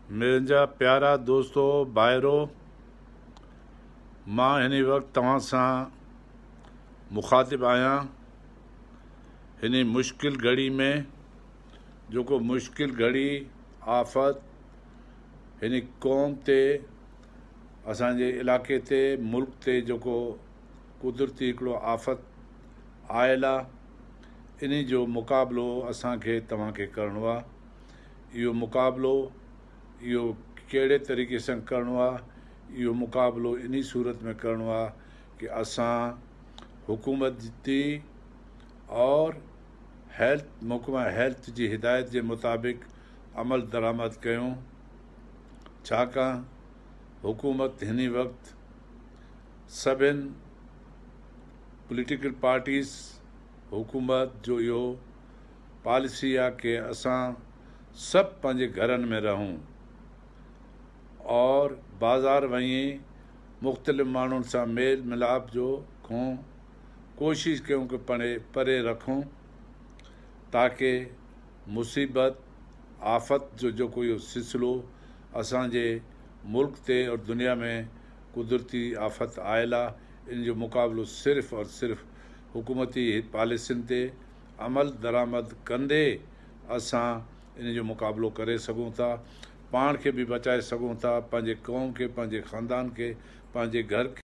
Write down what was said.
मुंहिंजा प्यारा दोस्तो भाइरो, मां हिन वक़्तु तव्हां सां मुखातिब आहियां। हिन मुश्किल घड़ी में जेको मुश्किल घड़ी आफ़त हिन क़ौम ते, असांजे इलाइक़े ते, मुल्क ते जेको कुदरती हिकिड़ो आफ़त आयल आहे, इन जो मुक़ाबिलो असांखे तव्हांखे करिणो आहे। इहो मुक़ाबिलो इहो कहिड़े तरीक़े सां करिणो आहे? इहो मुक़ाबिलो इन सूरत में करिणो आहे कि असां हुकूमती और महकमा हेल्थ जी हिदायत जे मुताबिक़ अमल दरामद कयूं। छाकाणि हुकूमत हिन वक़्तु सभिनि पॉलिटिकल पार्टीज़ हुकूमत जो इहो पॉलिसी आहे कि असां सभु पंहिंजे घरनि में रहूं और बाज़ार वञी मुख़्तलिफ़ माण्हुनि सां मेल मिलाप जो कोशिशि कयूं कि परे रखूं, ताकि मुसीबत आफ़त जो जेको इहो सिलसिलो असांजे मुल्क ते और दुनिया में कुदरती आफ़त आयल आहे, इन जो मुक़ाबिलो सिर्फ़ु और सिर्फ़ु हुकूमती पॉलिसियुनि ते अमल दरामद कंदे असां इन जो मुक़ाबिलो करे सघूं था, पाण खे बि बचाए सघूं था, पंहिंजे क़ौम खे, पंहिंजे ख़ानदान खे, पंहिंजे घर खे